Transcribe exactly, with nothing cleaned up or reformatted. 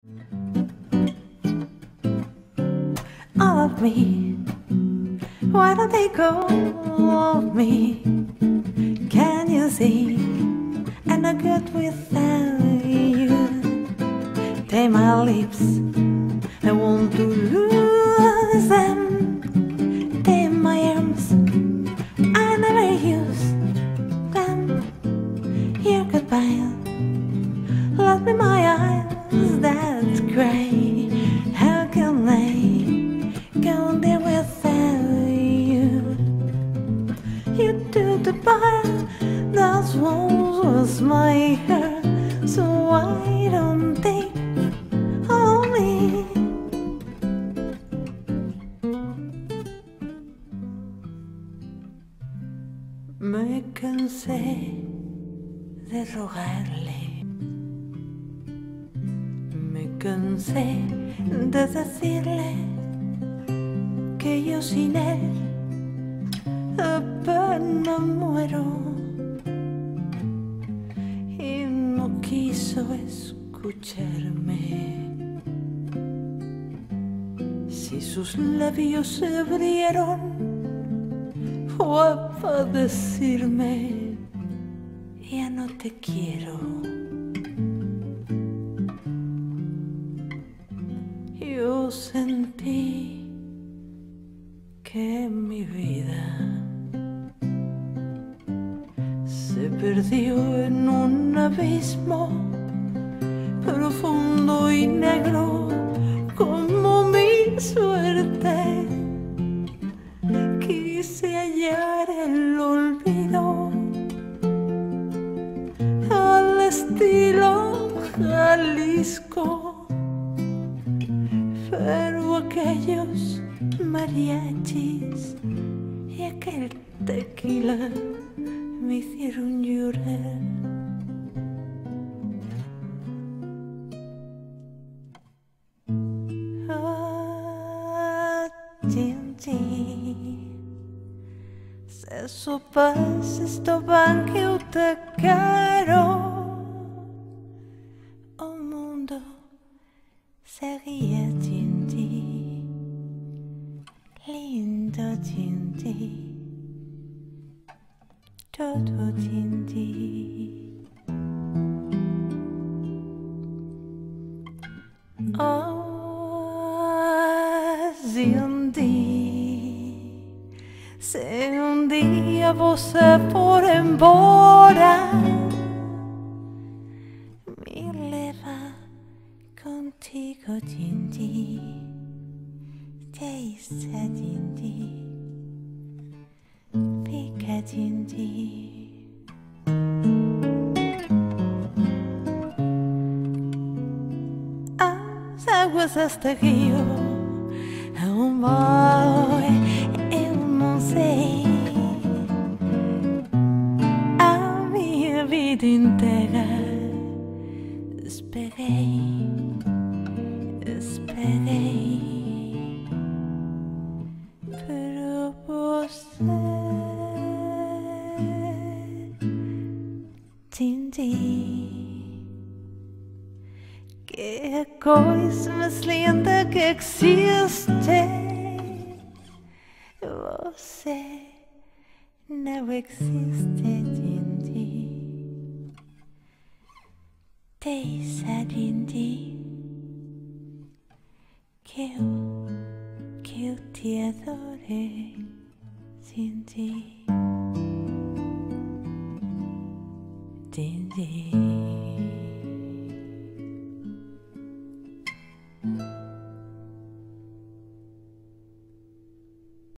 All of me, why don't they go of me? Can you see? I'm not good without you. Take my lips, I want to lose them. Take my arms, I never use them. Your goodbye, let me my eyes that cry. How can I go there without you? You took the part that once was my heart, so why don't they hold me? Me cansé de rogarle, me cansé de decirle que yo sin él apenas muero, y no quiso escucharme. Si sus labios se abrieron fue para decirme ya no te quiero. Yo sentí que mi vida se perdió en un abismo profundo y negro como mi suerte. Quise hallar el olvido al estilo Jalisco, pero aquellos mariachis y aquel tequila me hicieron llorar. Ah, Dindi, se sopas esto van que eu te quero. O mundo sería Dindi, lindo Dindi, todo Dindi. Oh, Dindi, se un dia você for embora, me leva contigo, Dindi, deixa, Dindi, fica, Dindi. As águas deste rio aún voy, eu não sei. A minha vida inteira esperei, esperei por você, Dindi. Que coisa mais linda que existe. Você não existe, Dindi. Deixa, Dindi, que eu, que eu te adore, Dindi. Dindi.